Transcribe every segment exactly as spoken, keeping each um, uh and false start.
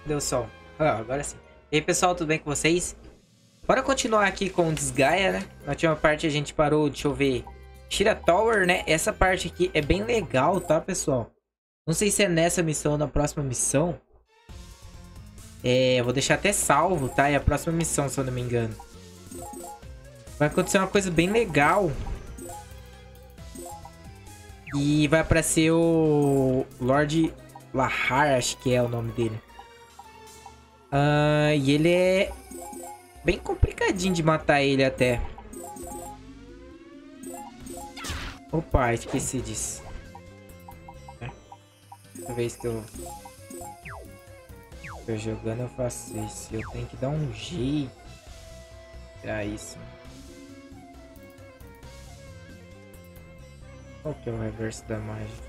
Deu som. Ah, agora sim. E aí, pessoal, tudo bem com vocês? Bora continuar aqui com o Desgaia, né? Na última parte a gente parou, deixa eu ver, Shira Tower, né? Essa parte aqui é bem legal, tá, pessoal? Não sei se é nessa missão ou na próxima missão. É, eu vou deixar até salvo, tá? É a próxima missão, se eu não me engano. Vai acontecer uma coisa bem legal. E vai aparecer o Lord Lahar, acho que é o nome dele. Ah, e ele é bem complicadinho de matar ele até. Opa, esqueci disso. É. Toda vez que eu tô jogando eu faço isso. Eu tenho que dar um jeito pra isso. Qual que é o reverso da mágica?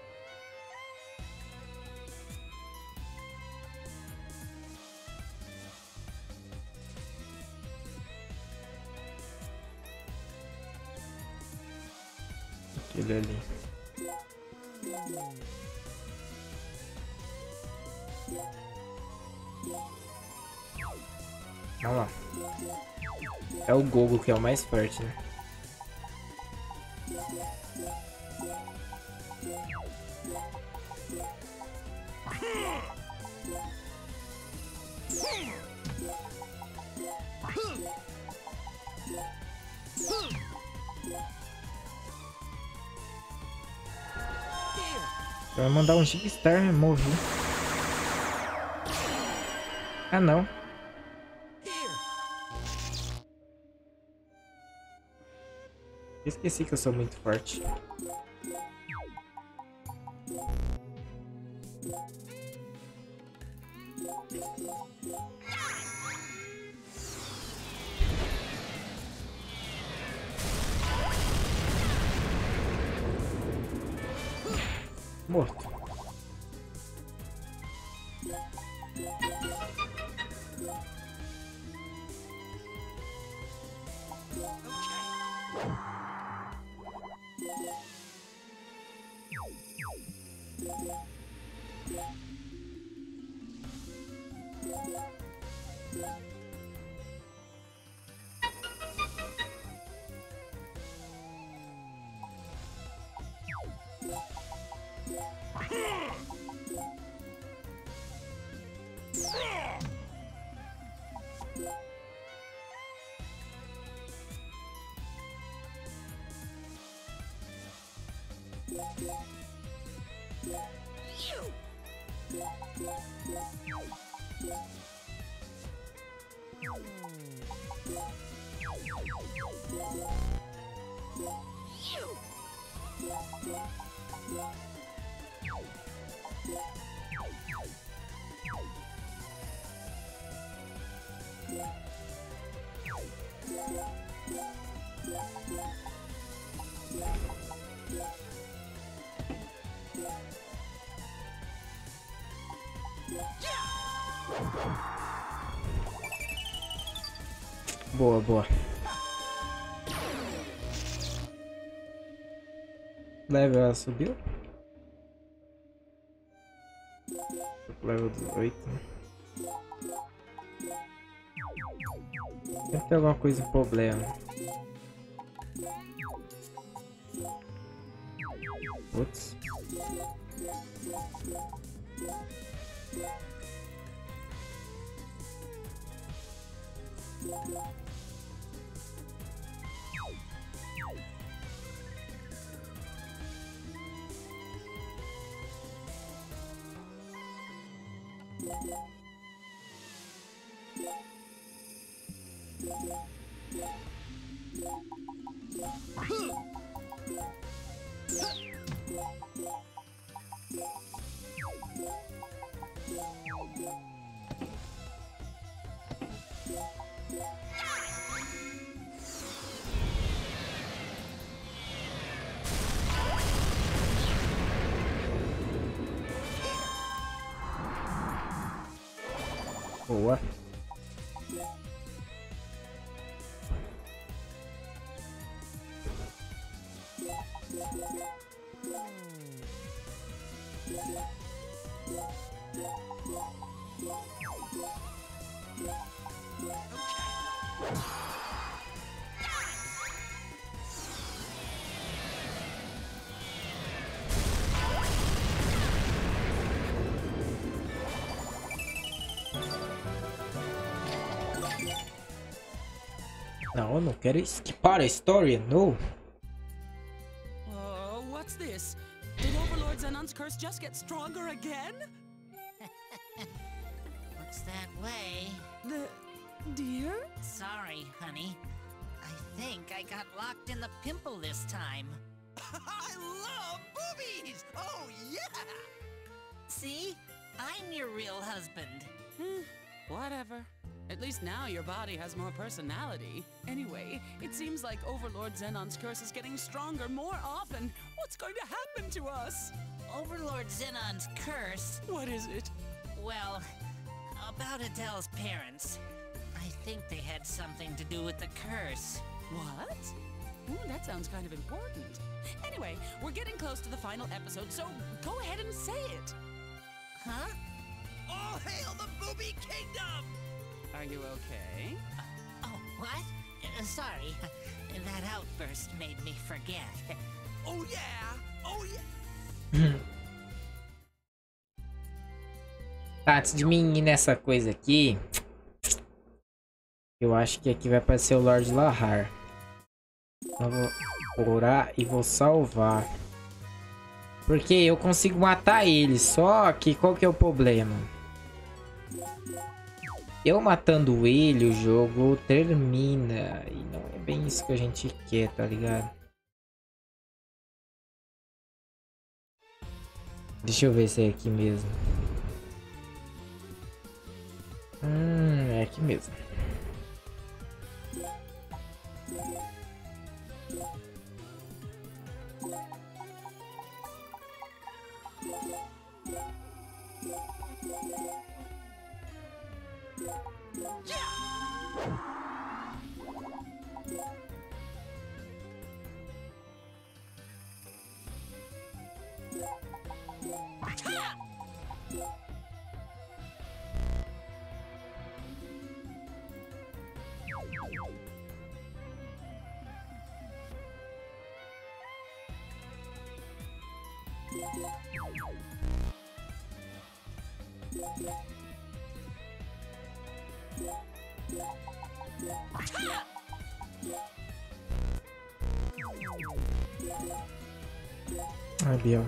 Aquele ali. Olha lá. É o Gogo que é o mais forte, né? Vai mandar um Gigastar morrer. Ah, não. Esqueci que eu sou muito forte. Morto. Boa, boa. Level ela subiu? Level dezoito. Deve ter alguma coisa em problema. Putz. Boa. Não, eu não quero esquipar a história, não. Oh, what's this? Did Overlord Zenon's curse just get stronger again? Looks that way. The deer? Sorry, honey. I think I got locked in the pimple this time. I love boobies! Oh, yeah! See? I'm your real husband. Hmm, whatever. At least now your body has more personality. Anyway, it seems like Overlord Zenon's curse is getting stronger more often. What's going to happen to us? Overlord Zenon's curse? What is it? Well, about Adele's parents. I think they had something to do with the curse. What? Ooh, that sounds kind of important. Anyway, we're getting close to the final episode, so go ahead and say it. Huh? All hail the Booby Kingdom! Are you okay? Oh, what? Uh, sorry. That outburst made me forget. Oh, yeah! Oh, yeah! Tá, antes de mim ir nessa coisa aqui, eu acho que aqui vai aparecer o Lord Lahar. Eu vou orar e vou salvar. Porque eu consigo matar ele, só que qual que é o problema? Eu matando ele, o jogo termina. E não é bem isso que a gente quer, tá ligado? Deixa eu ver se é aqui mesmo. Hum, é aqui mesmo. Ai, Biel.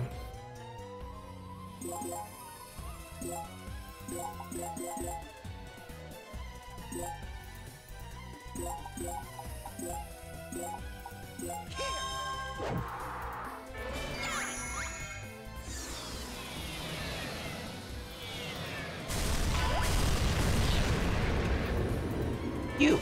You.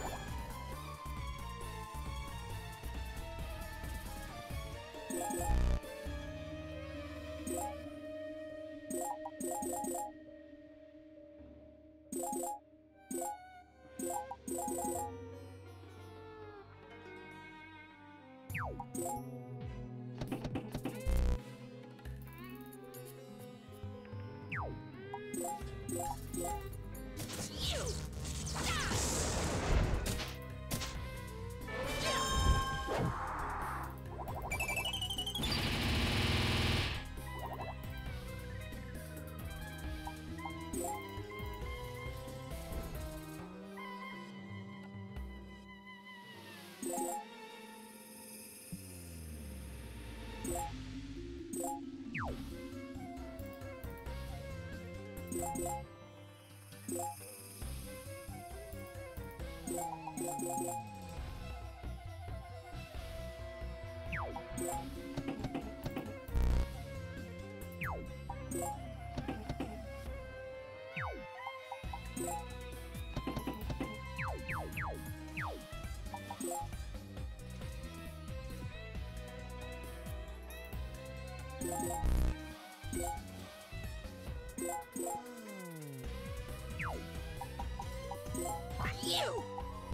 You!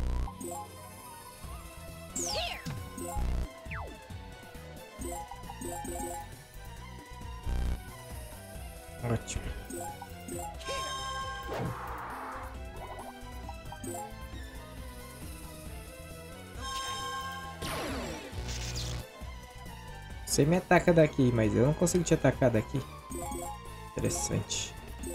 Here! Ótimo. Você me ataca daqui, mas eu não consigo te atacar daqui. Interessante.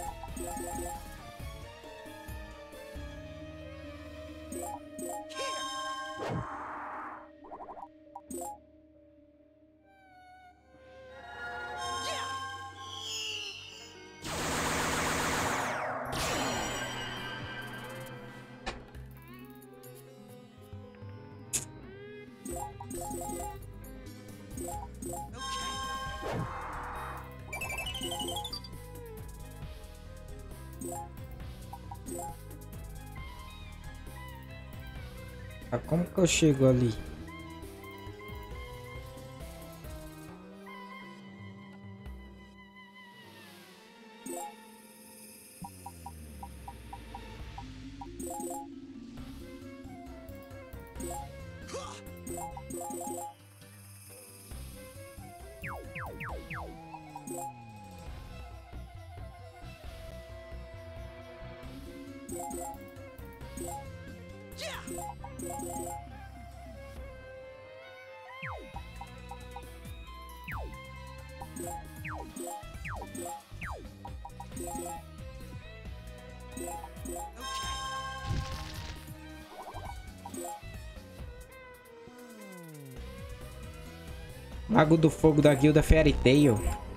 Ah, como que eu chego ali? Mago do Fogo da Guilda Fairy Tail.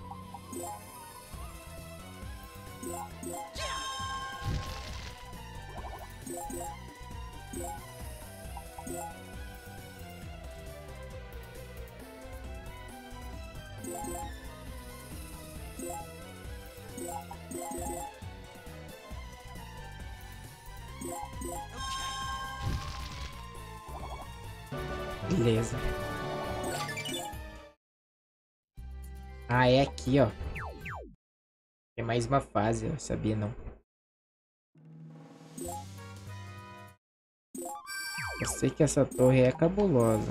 Beleza. Ah, é aqui, ó. É mais uma fase, eu sabia não. Eu sei que essa torre é cabulosa.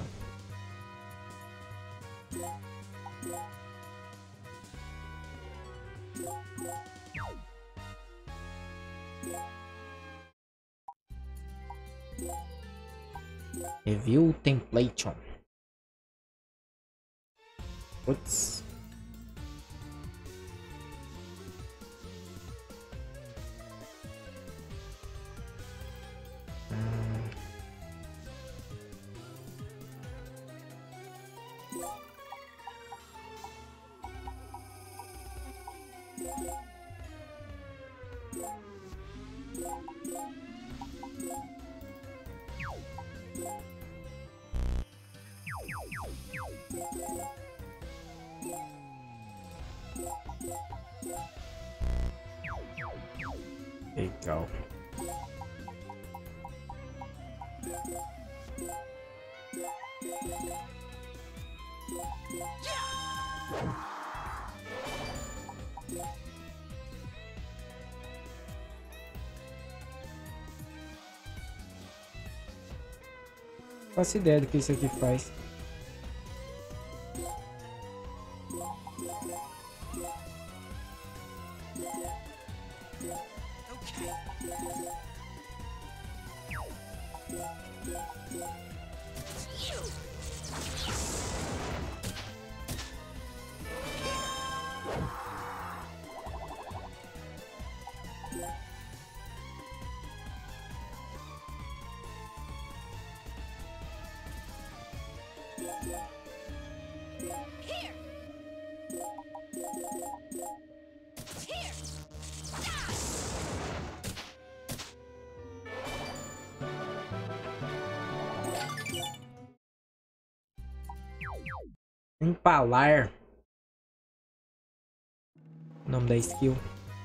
Review Templation. Putz. Legal. Faço ideia do que isso aqui faz. Empalar. O nome da skill.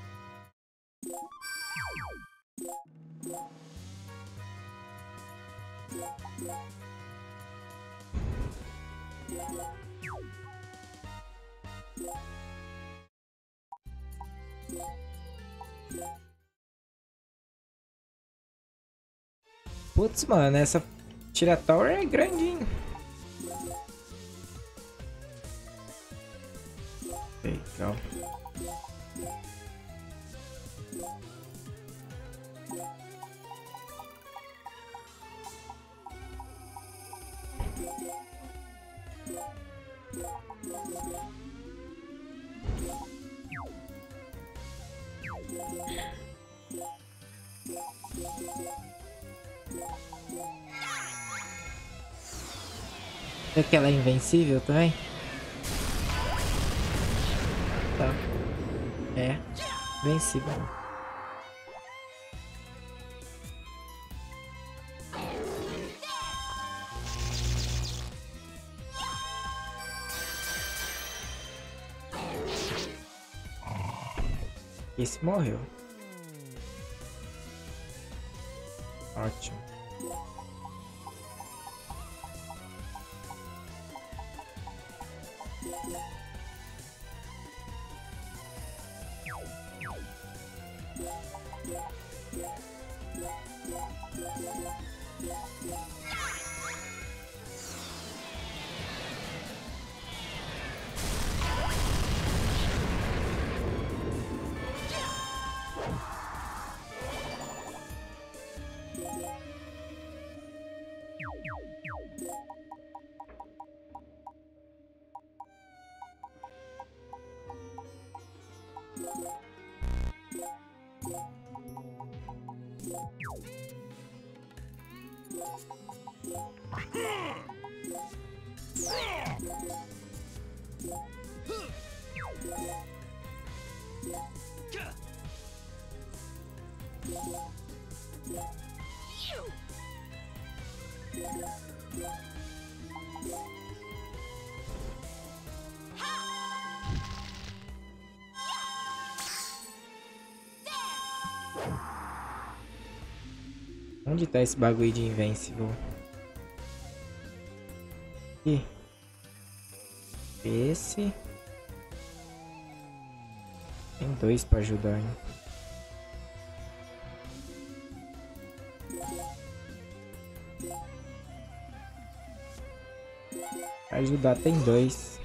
Putz, mano, essa Tira Tower é grandinho. Legal. Será que ela é invencível também? Tá. É. Invencível. Esse morreu. Ótimo. Onde tá esse bagulho de Invincible? Aqui. Esse. Tem dois pra ajudar, hein? Pra ajudar tem dois.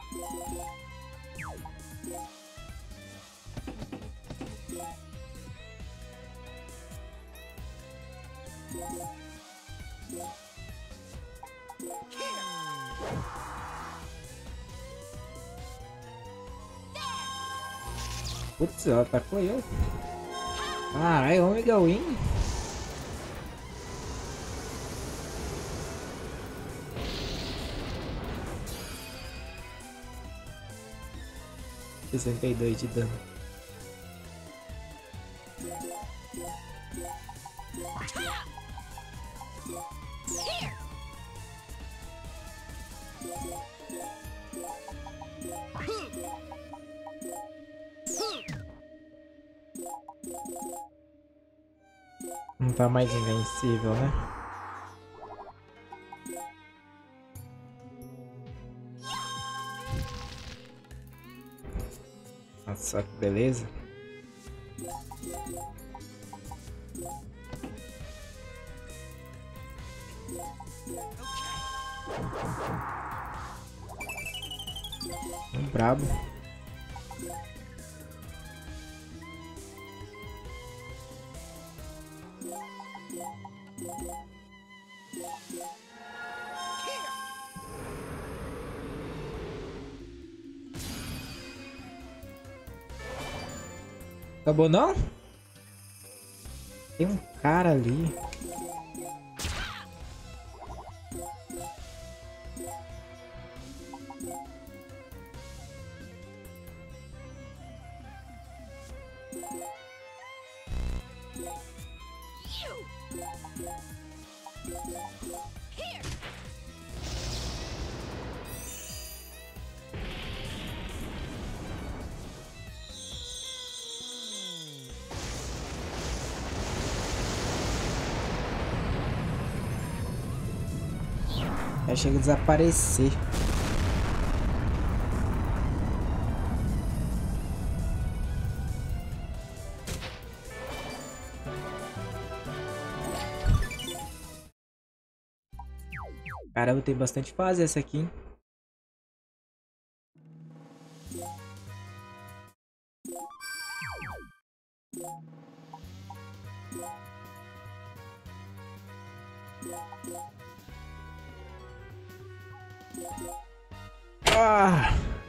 Putz, ela atacou eu. Caralho, Omega Win. sessenta e dois de dano. Não tá mais invencível, né? Nossa, que beleza. Um brabo. Acabou não? Tem um cara ali. Aí chega a desaparecer. Caramba, tem bastante fase essa aqui, hein? Ah!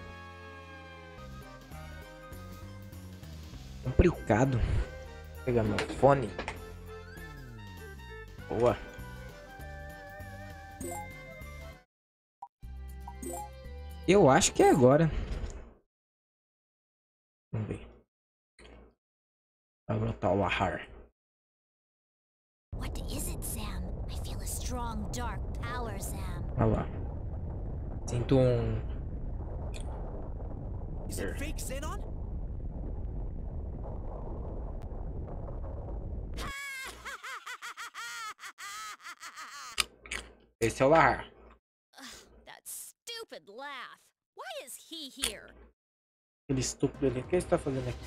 Complicado. Vou pegar meu fone. Boa. Eu acho que é agora. Vamos ver. Vai brotar o Ahar. What is it, Sam? I feel a strong dark power, Sam. Olha lá. Sinto um... Is it fake Xenon? Esse é o Lahar. That stupid laugh. Why is he here? Aquele estúpido ali. O que ele está fazendo aqui?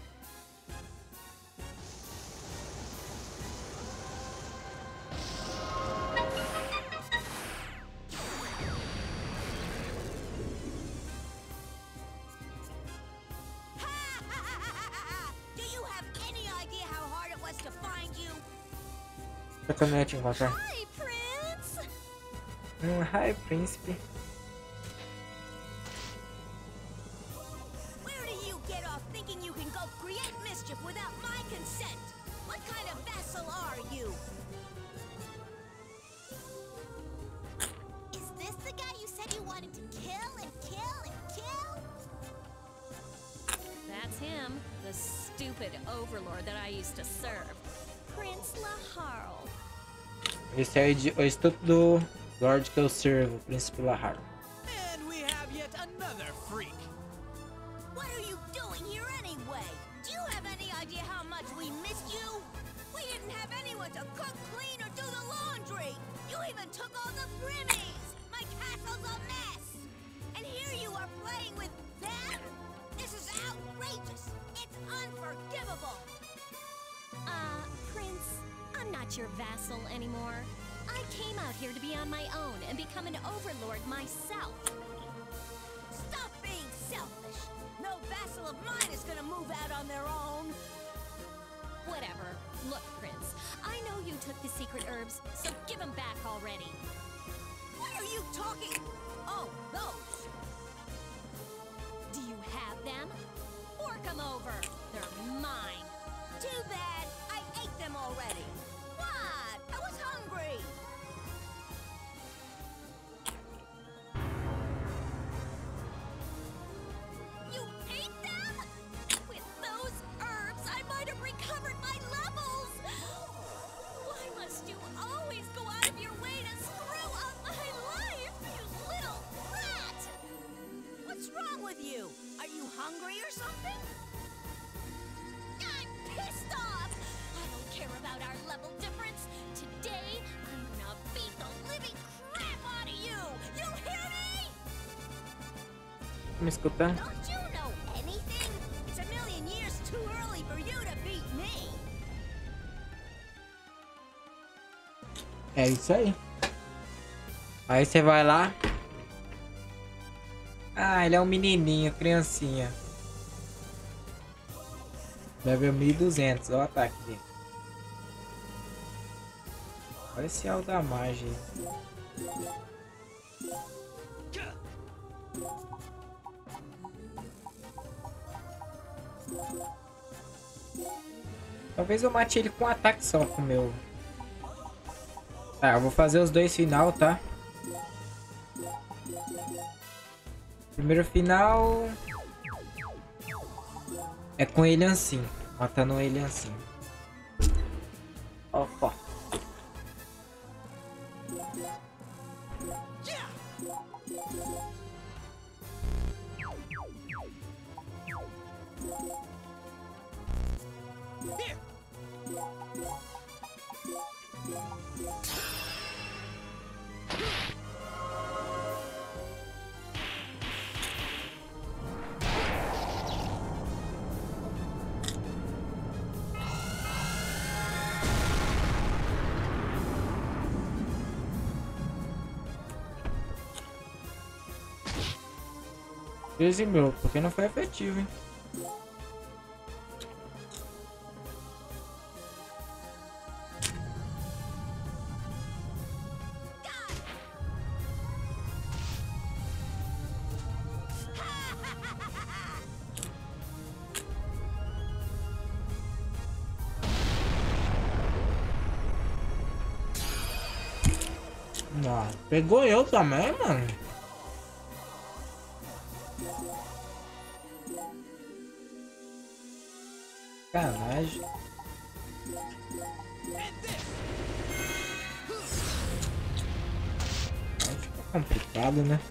Do you have any idea how hard it was to find you? Sacanagem te encontrar. Hi, Prince. Hum, hi, príncipe. Where do you get off thinking you can go create mischief without my consent? What kind of vassal are you? Is this the guy you said you wanted to kill and kill and kill? That's him, the stupid overlord that I used to serve. Prince Laharl. Esse é o idi- o estúpido Lorde que eu servo, o príncipe Lahar. And we have yet another freak. What are you doing here anyway? Do you have any idea how much we missed you? We didn't have anyone to cook, clean, or do the laundry. You even took all the brimmies. My castle's a mess. And here you are playing with them? This is outrageous. It's unforgivable. Uh, Prince, I'm not your vassal anymore. I came out here to be on my own and become an overlord myself. Stop being selfish. No vassal of mine is gonna move out on their own. Whatever. Look, Prince, I know you took the secret herbs, so give them back already. What are you talking? Oh, those. Do you have them? Fork them over. They're mine. Too bad. I ate them already. What? I was hungry. You ate them? With those herbs, I might have recovered my levels. Why must you always go out of your way to screw up my life, you little rat? What's wrong with you? Are you hungry or something? I'm pissed off! I don't care about our level difference. Today, I'm gonna beat the living crap out of you! You hear me? Me escutando? Don't you know anything? It's a million years too early for you to beat me! É isso aí. Aí você vai lá. Ah, ele é um menininho, criancinha. Level mil e duzentos, olha o ataque dele. Olha esse alto da magia. Talvez eu mate ele com um ataque só com o meu. Tá, eu vou fazer os dois final, tá? Primeiro final é com ele assim, matando ele assim. Opa. Here. Dizimou, porque não foi efetivo, hein? Nossa, pegou eu também, mano. Canagem. Fica complicado, né?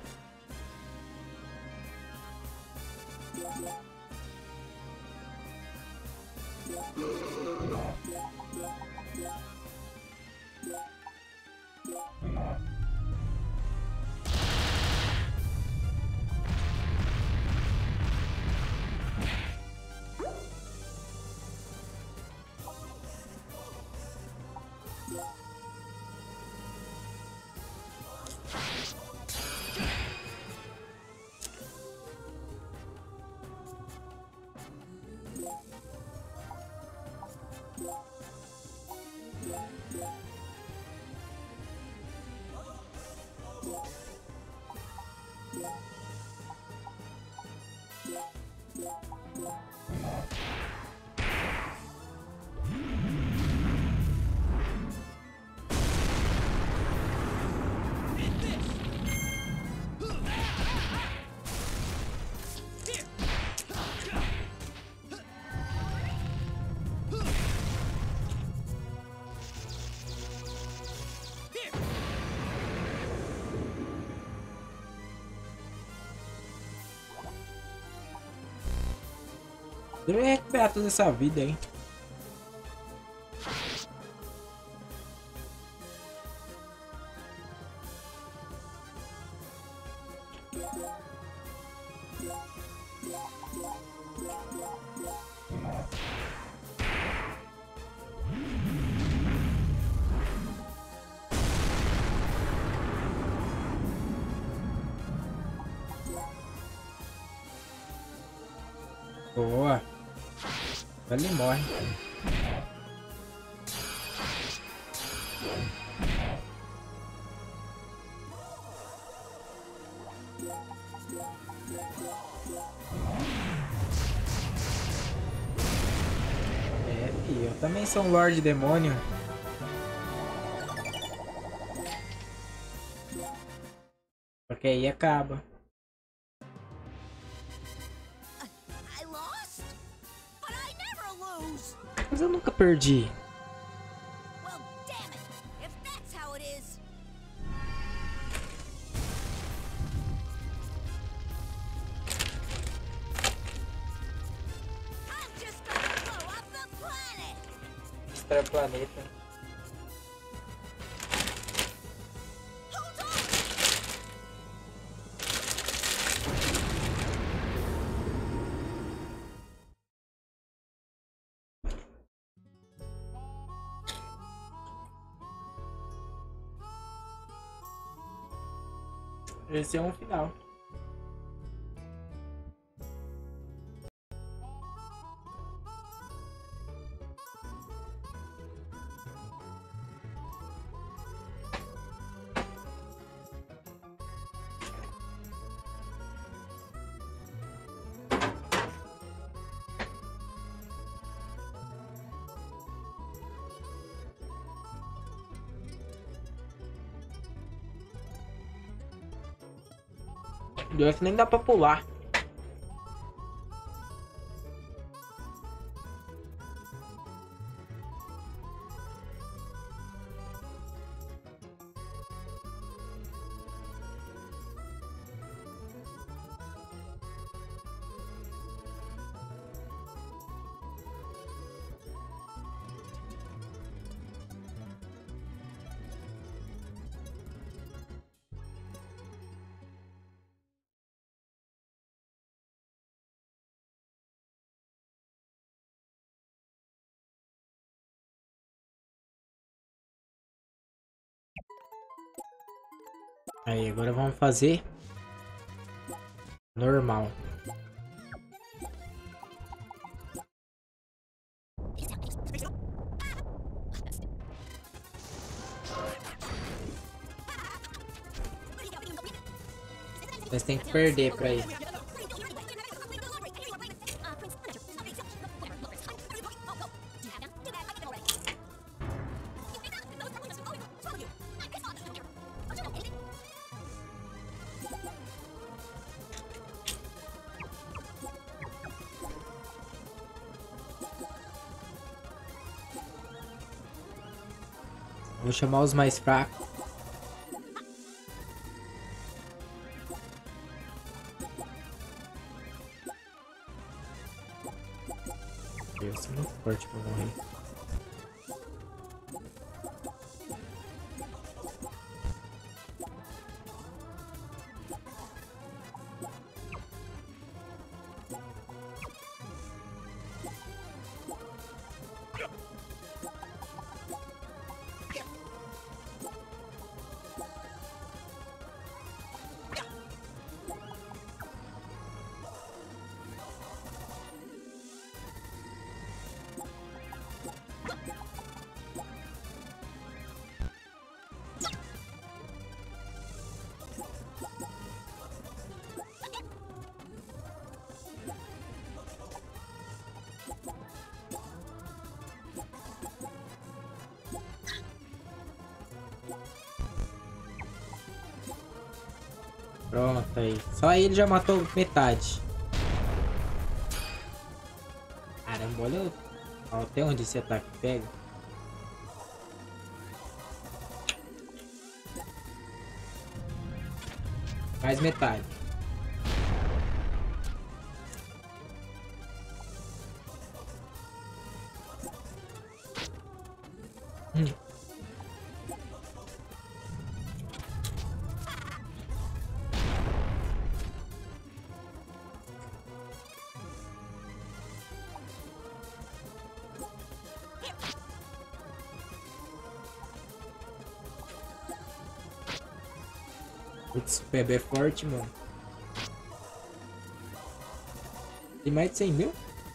Deve recuperar toda essa vida aí. Boa. Ele morre. É, filho, eu também sou um Lorde Demônio. Porque aí acaba. Mas eu nunca perdi. Well, damn it. If that's how it is. I'm just gonna blow up the planet. Extra planeta. Hold on. Esse é um final. Deu que nem dá pra pular. Aí, agora vamos fazer normal. Vocês têm que perder pra ir. Vou chamar os mais fracos. Eu sou muito forte pra morrer. Pronto aí. Só ele já matou metade. Caramba, olha até onde esse ataque pega. Mais metade. Hum. Putz, o bebê é forte, mano. Tem mais de cem mil?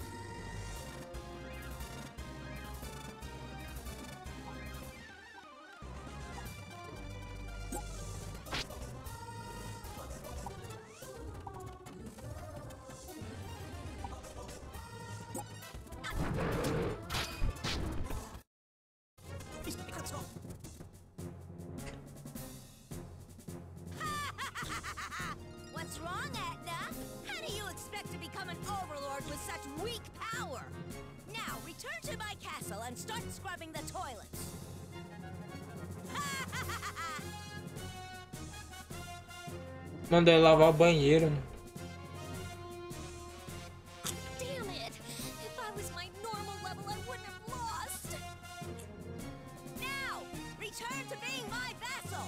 What's wrong, Etna? How do you expect to become an overlord with such weak power? Now, return to my castle and start scrubbing the toilets. Mandei lavar o banheiro, né? Damn it! If I was my normal level, I wouldn't have lost. Now, return to being my vassal.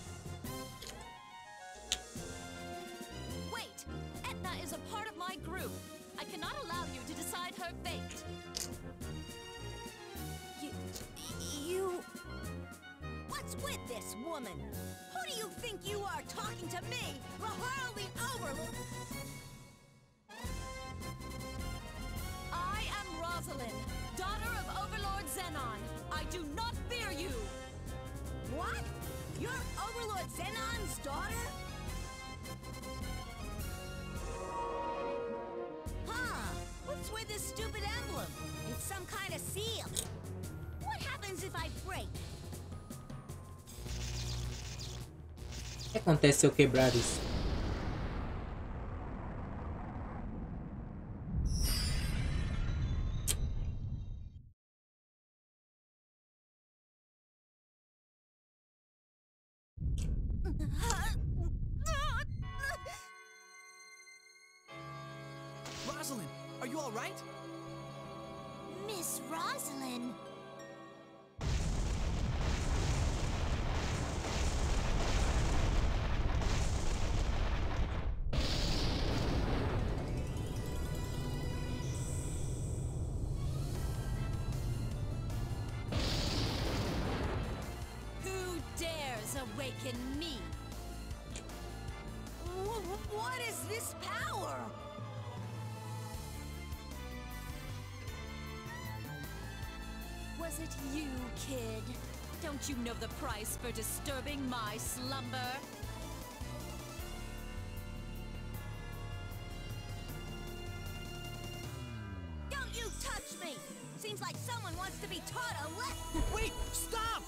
Wait! Etna is a part of my group. I cannot allow you to decide her fate. You... you... What's with this woman? Who do you think you are talking to me, Rahul the Overlord? I am Rosalind, daughter of Overlord Xenon. I do not fear you! What? You're Overlord Xenon's daughter? Huh. What's with this stupid emblem? It's some kind of seal. What happens if I break? O que acontece se eu quebrar isso? Rosalind, are you all right? Miss Rosalind. Who dares awaken me? Wh- What is this power? Was it you, kid? Don't you know the price for disturbing my slumber? Don't you touch me! Seems like someone wants to be taught a lesson. Wait, stop!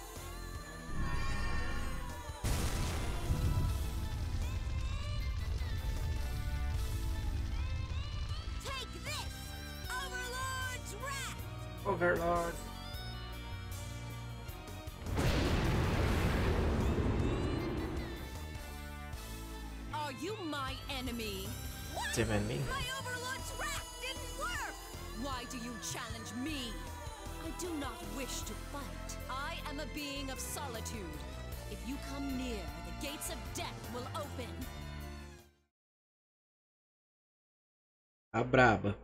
Take this! Overlord's Wrath! Overlord. my enemy? What? Tim and me. My Overlord's wrath didn't work! Why do you challenge me? I do not wish to fight. I am a being of solitude. If you come near, the gates of death will open. A braba.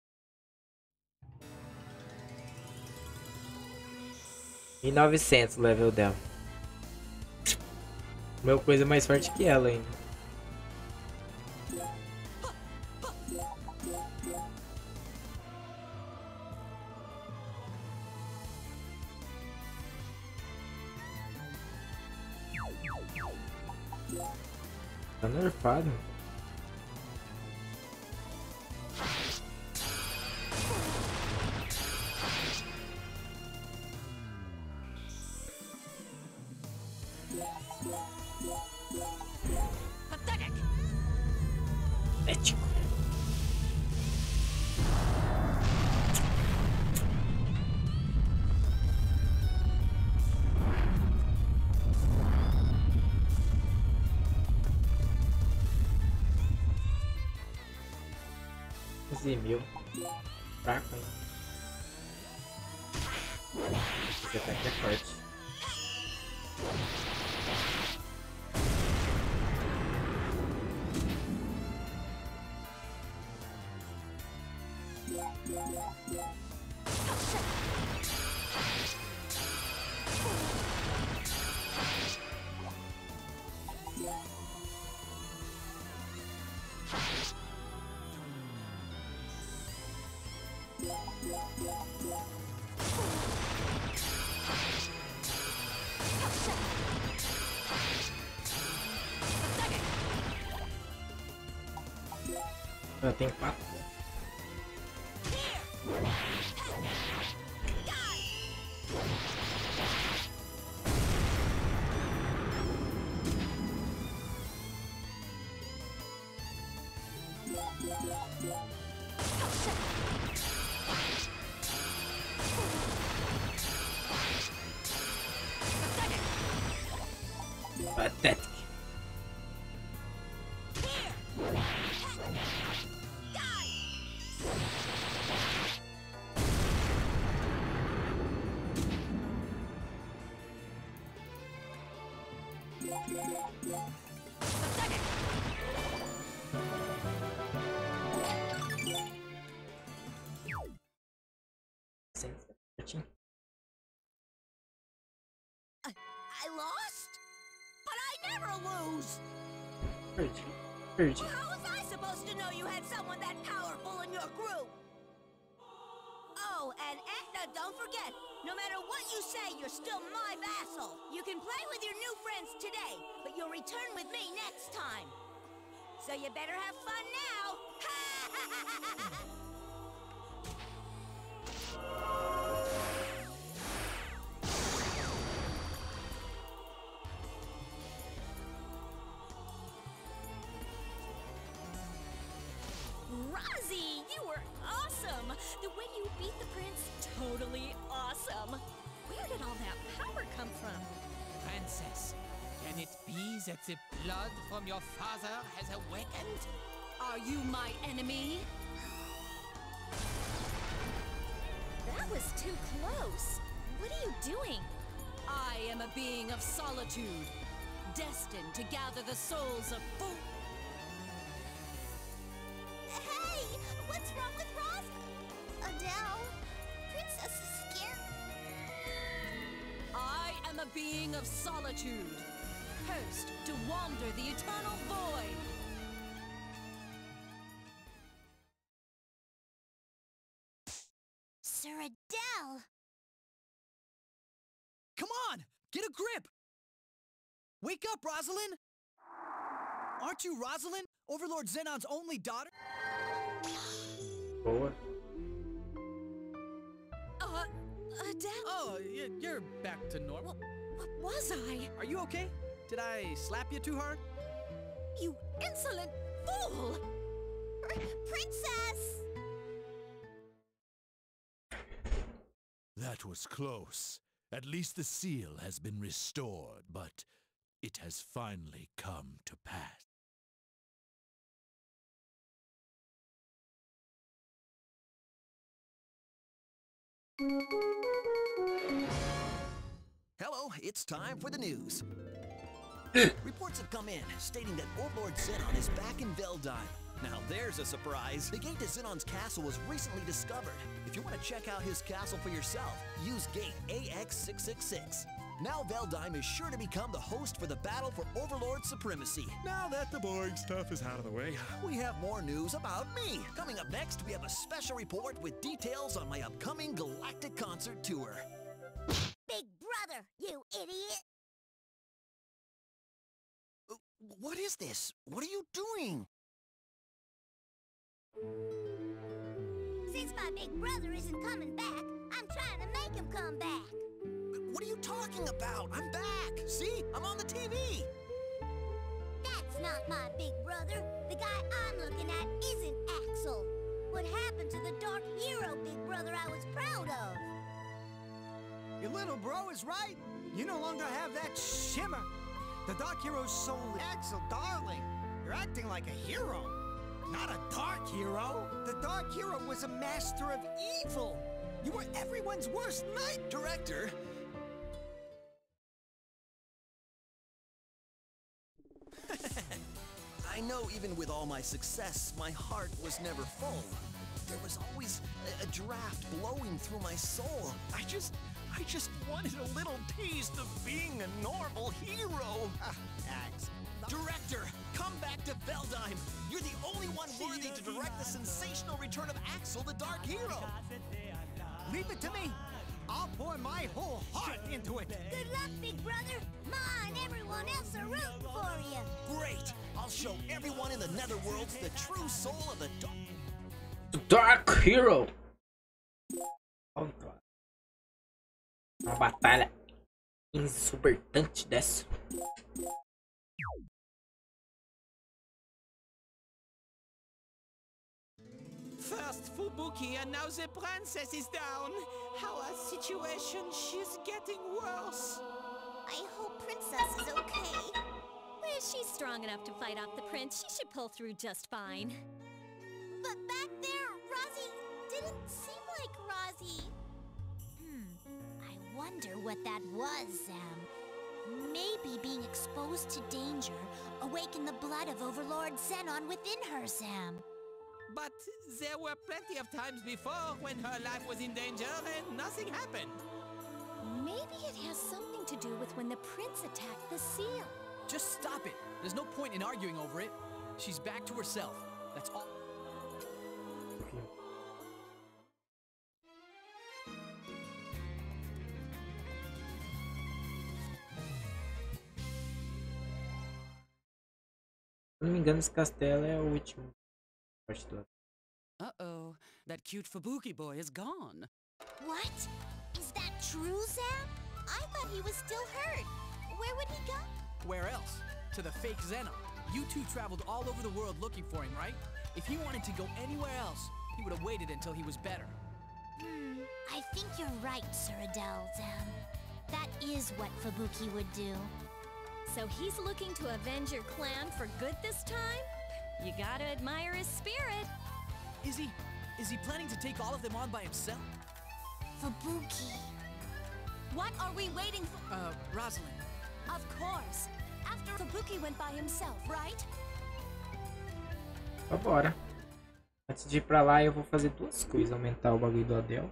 mil e novecentos level dela. Meu coisa é mais forte que ela ainda. Tá nerfado. Pathetic! Ético. quinze mil. Fraco, hein? Esse ataque é forte. Eu tenho quatro. Pathetic. I lost? But I never lose! Perdi. Perdi. Well, how was I supposed to know you had someone that powerful in your group? Oh, and Etna, don't forget, no matter what you say, you're still my vassal. You can play with your new friends today, but you'll return with me next time. So you better have fun now. Rozzy, you were awesome! The way you beat the prince, totally awesome! Where did all that power come from? Princess, can it be that the blood from your father has awakened? Are you my enemy? That was too close. What are you doing? I am a being of solitude, destined to gather the souls of fool. Hey! What's wrong with Roz? Adele? Princess is scared. I am a being of solitude, cursed to wander the eternal void. Sir Adele! Come on! Get a grip! Wake up, Rosalind! Aren't you Rosalind, Overlord Zenon's only daughter? Boa. Uh, Adele? Oh, y- you're back to normal. What was I? Are you okay? Did I slap you too hard? You insolent fool! Princess! That was close. At least the seal has been restored, but it has finally come to pass. Hello, it's time for the news. Reports have come in stating that Overlord Xenon is back in Veldheim. Now there's a surprise. The gate to Xenon's castle was recently discovered. If you want to check out his castle for yourself, use gate A X six six six. Now Veldheim is sure to become the host for the battle for Overlord supremacy. Now that the boring stuff is out of the way, We have more news about me. Coming up next, we have a special report with details on my upcoming galactic concert tour. Big brother, you idiot! Uh, What is this? What are you doing? Since my big brother isn't coming back, I'm trying to make him come back. What are you talking about? I'm back. See? I'm on the T V. That's not my big brother. The guy I'm looking at isn't Axel. What happened to the Dark Hero big brother I was proud of? Your little bro is right. You no longer have that shimmer. The Dark Hero's soul. Axel, darling, you're acting like a hero. Not a dark hero. The Dark Hero was a master of evil. You were everyone's worst night, Director. I know even with all my success, my heart was never full. There was always a, a draft blowing through my soul. I just, I just wanted a little taste of being a normal hero. Ah, Axe. Director, come back to Veldheim. You're the only one worthy to direct the sensational return of Axel, the Dark Hero. Leave it to me. I'll pour my whole heart into it. Good luck, big brother. Ma and everyone else are rooting for you. Great. I'll show everyone in the Netherworlds the true soul of the Dark. Dark Hero. Uma batalha insuportante dessa. First Fubuki and now the princess is down. Our situation, she's getting worse. I hope Princess is okay. If she's strong enough to fight off the prince, she should pull through just fine. But back there, Rosie didn't seem like Rosie. Hmm, I wonder what that was, Sam. Maybe being exposed to danger awakened the blood of Overlord Xenon within her, Sam. But there were plenty of times before when her life was in danger and nothing happened. Maybe it has something to do with when the prince attacked the seal. Just stop it. There's no point in arguing over it. She's back to herself. That's all. Se não me engano, esse castelo é o último. Parte do... Uh-oh, that cute Fubuki boy is gone. What? Is that true, Sam? I thought he was still hurt. Where would he go? Where else? To the fake Xenon. You two traveled all over the world looking for him, right? If he wanted to go anywhere else, he would have waited until he was better. Hmm, I think you're right, Sir Adele, Sam. That is what Fubuki would do. So he's looking to avenge your clan for good this time? You gotta admire his spirit. Is he... is he planning to take all of them on by himself? Fubuki. What are we waiting for? Uh, Rosalind. Of course. After Fubuki went by himself, right? Então bora. Antes de ir pra lá, eu vou fazer duas coisas. Aumentar o bagulho do Adele.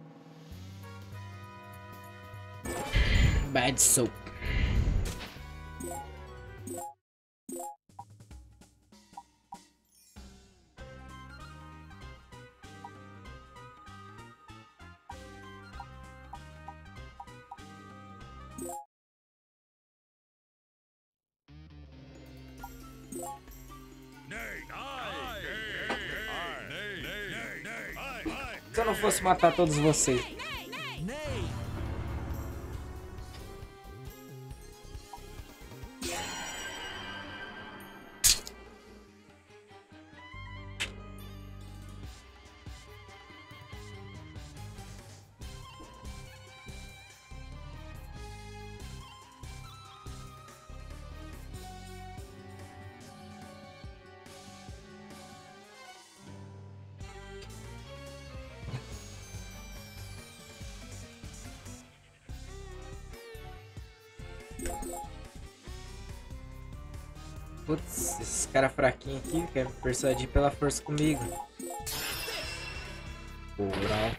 Bad soap. Se eu não fosse matar todos vocês. Putz, esses caras fraquinhos aqui querem persuadir pela força comigo. Coral.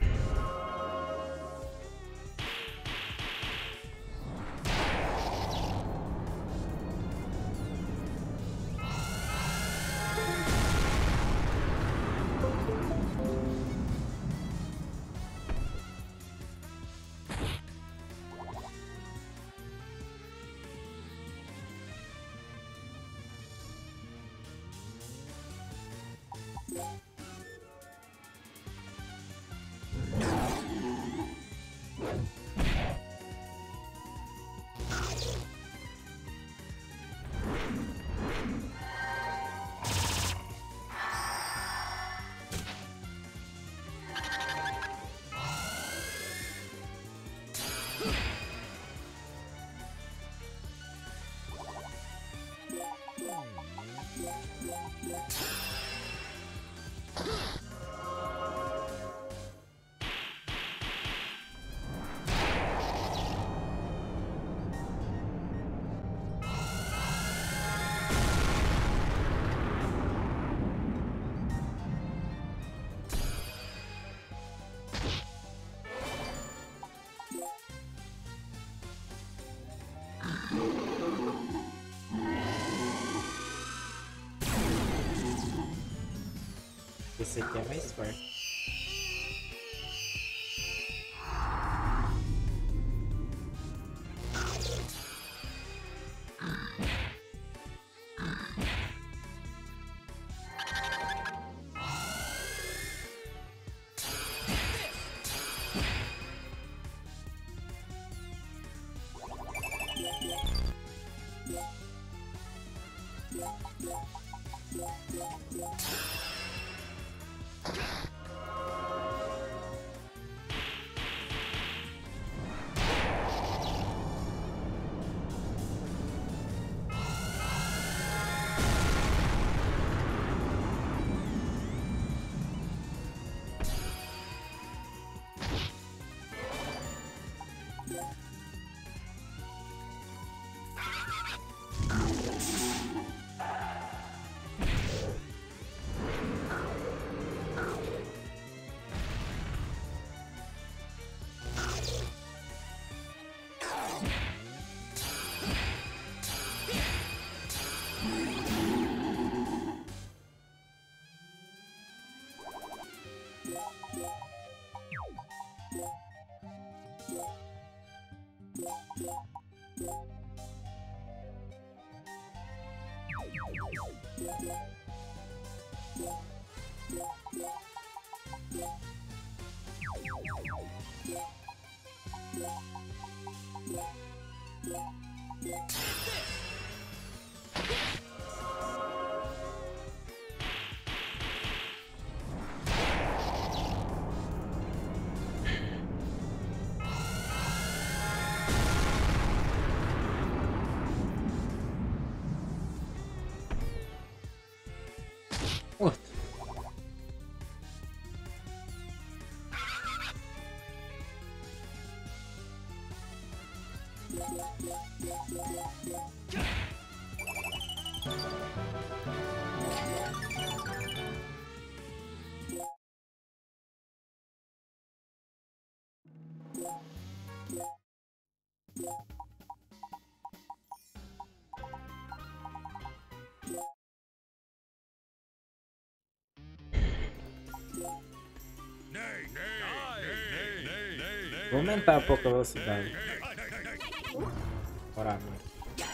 Esse aqui é mais forte. Morto. Vou aumentar um pouco a velocidade. Bora, mano.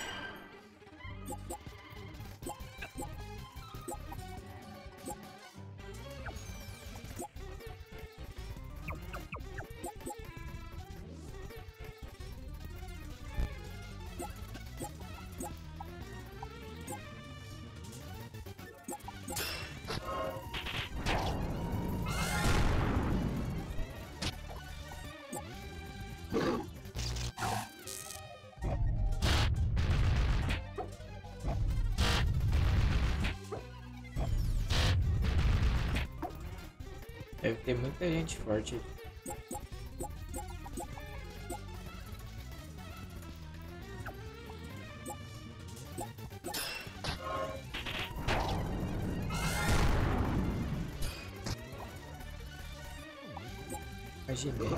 Deve ter muita gente forte aqui. imaginei.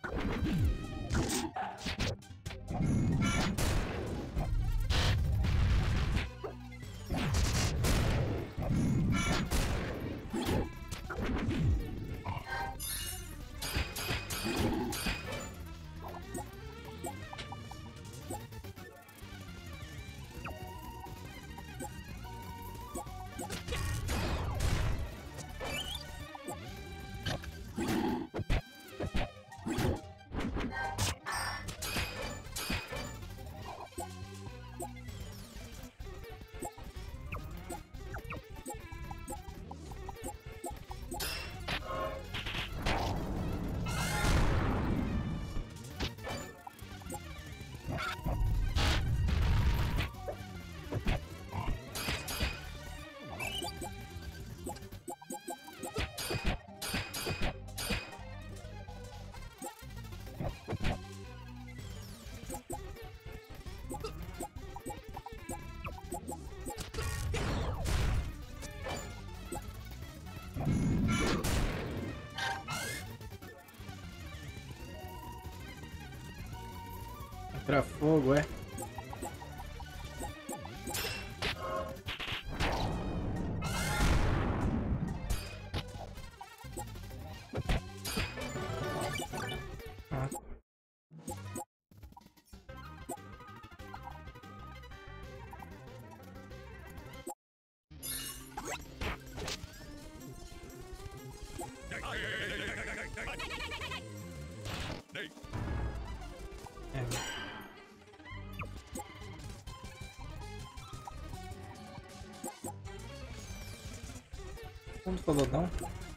Pra fogo, é? Ah. É. Não falou não?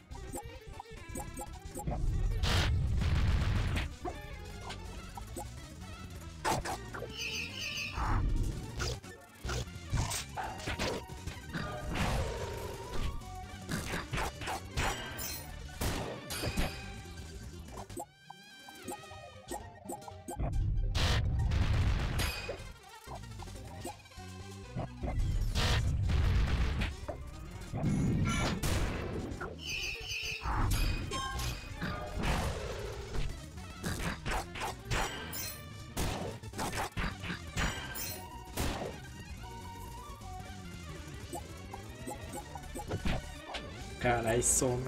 Caralho, some.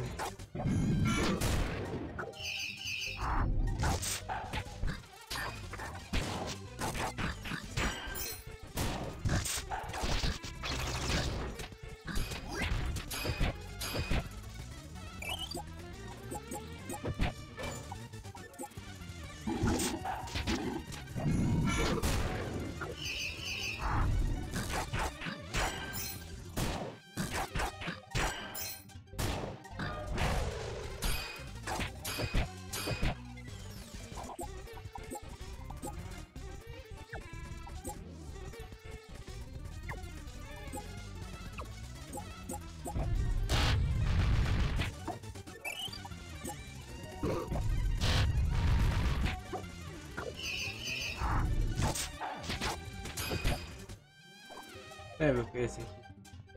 É, meu, que é esse aqui.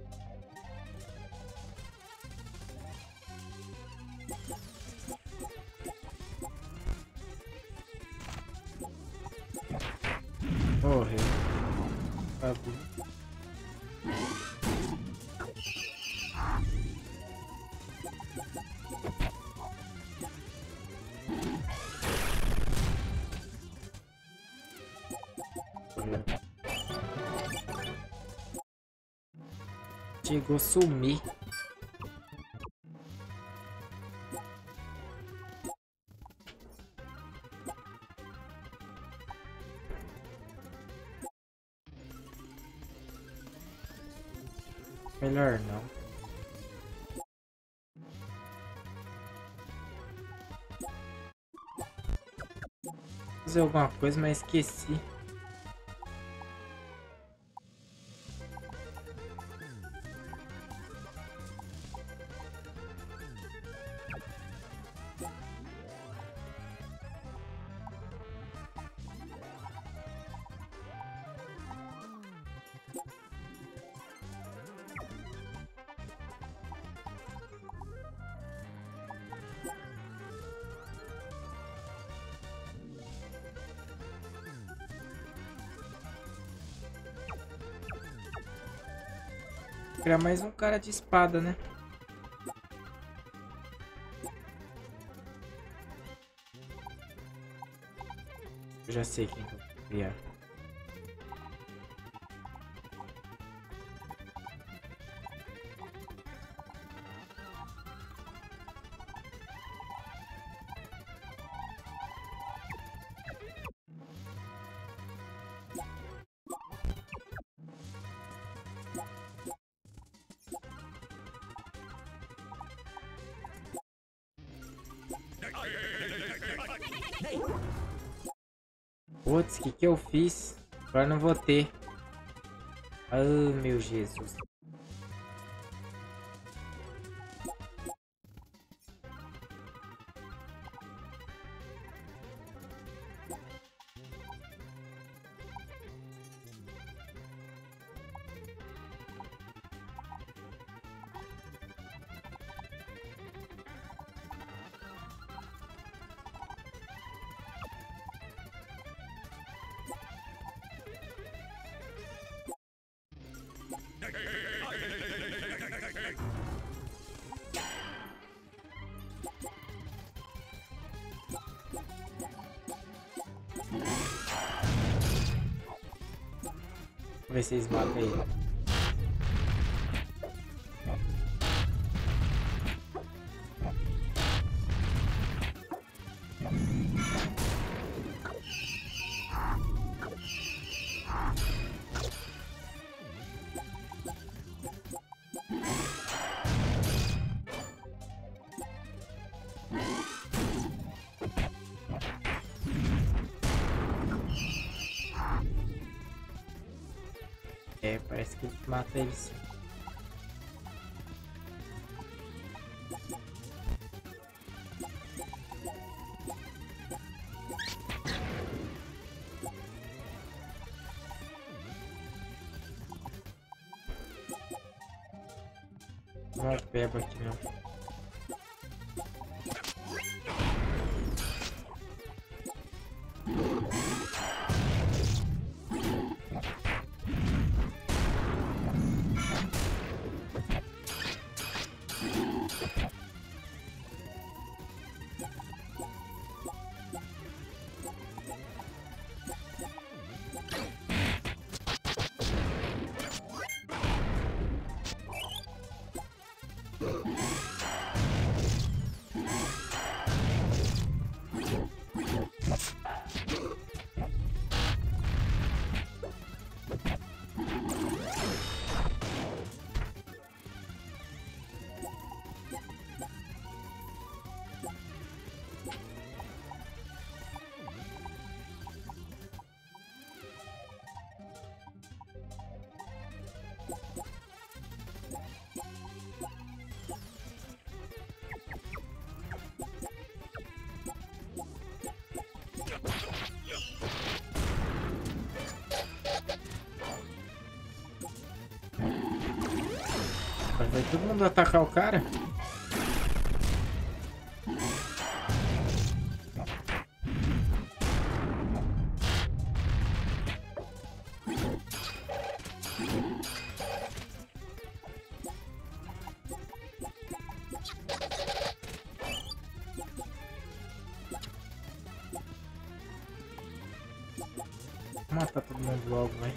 Morreu. Acabou. Chegou a sumir. Melhor não. Fazer alguma coisa, mas esqueci. criar mais um cara de espada, né? Eu já sei quem que eu vou criar. Putz, o que que eu fiz? Agora não vou ter. Ah, meu Jesus. Vamos ver se eles matam ele. É, parece que mata ele sim. Não pego aqui não. Vai todo mundo atacar o cara? Vou matar todo mundo logo, vai.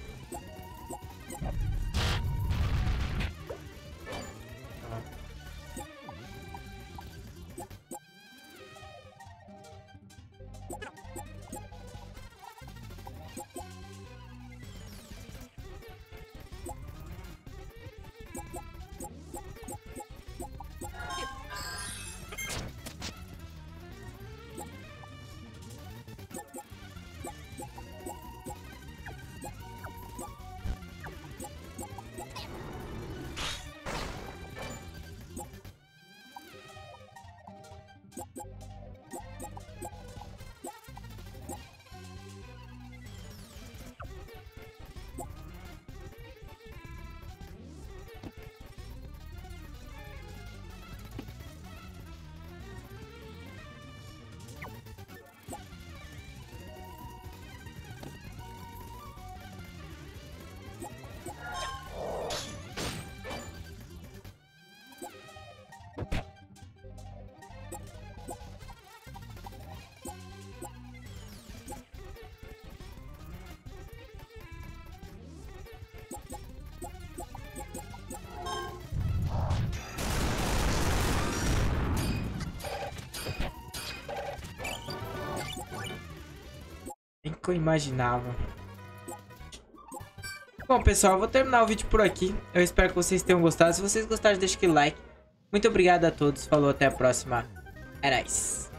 que eu imaginava. Bom, pessoal, eu vou terminar o vídeo por aqui. Eu espero que vocês tenham gostado. Se vocês gostaram, deixa aquele like. Muito obrigado a todos. Falou, até a próxima. É nóis.